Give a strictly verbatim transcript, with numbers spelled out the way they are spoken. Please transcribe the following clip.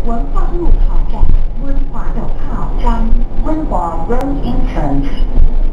文化路跑站，温华的炮站，温华 Road Entrance。